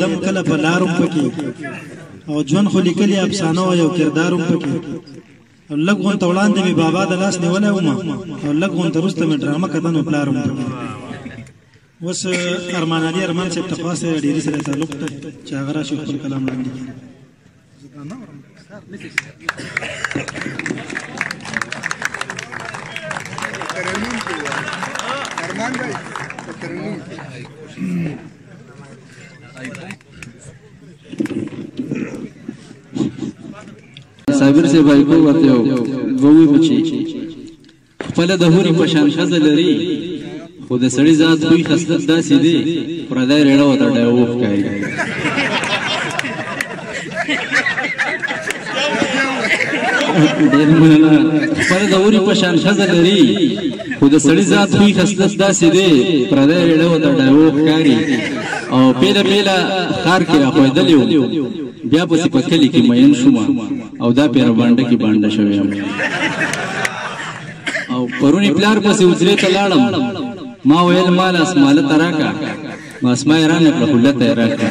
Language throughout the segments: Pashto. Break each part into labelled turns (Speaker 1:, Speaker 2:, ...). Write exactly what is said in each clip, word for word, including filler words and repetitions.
Speaker 1: اوریدم کله په لارم پکې او ژوند خو لیکلي افسانه او یو کردارم پکې او لږ غونته وړاندې مې بابا د لاس نیولی ومه او لږ غونته وروسته مې ډرامه کته نو پلارم پکې اوس ارمان علي ارمان صاحب ته خاص ډېري سره تعلق ته چې هغه راشي خپل کلام وړاندې کړي ارمان بھائی
Speaker 2: صابر سے بھائی کو ورته یو دوی بچي خپل د هوري په شان ښځه لري خو د سړي ذات خوی خصلت داسې دی پردی ریړه ورته ډایوخ کوي ډېر مننه خپل د هوري په شان ښځه لري خو د سړي ذات خوی خصلت داسې دی پردی ریړه ورته ډایوخ کوي او پیله پیله ښار کې راښویدلی و بیا پسې په کلي کې مین شوم او دا پیره بانډه کې بانډه شوی یم او پرونی پلار پسې حجرې ته لاړم ما ویل مال اسماله ته راکړه نو اسما یې رانکړه خلت یې راکړه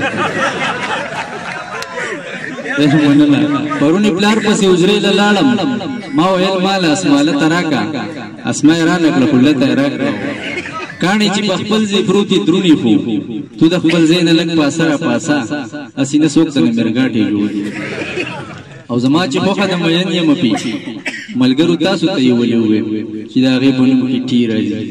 Speaker 2: مننه پرونی پلار پسې حجرې ته لاړم ما ویل مال اسماله ته راکړه اسما یې رانکړه خلت یې راکړه کاڼي چې په خپل ځای پروتې درونې خو تو د خپل ځای نه لږ پاسه راپاسه هسې نه څوک ته مې مرګاټې جوړ او زما چې خوښه د مین یم پې ملګرو تاسو ته یې ولې وویل چې د هغې په نوم کې ټي راځي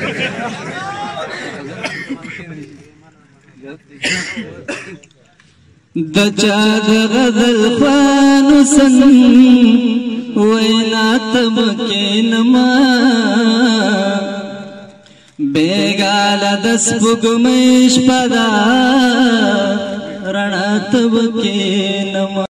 Speaker 2: د چا د غزل خوانو سن وینا ته مکینما بیگاله د سپوږمۍ شپه ده رڼا ته مکینما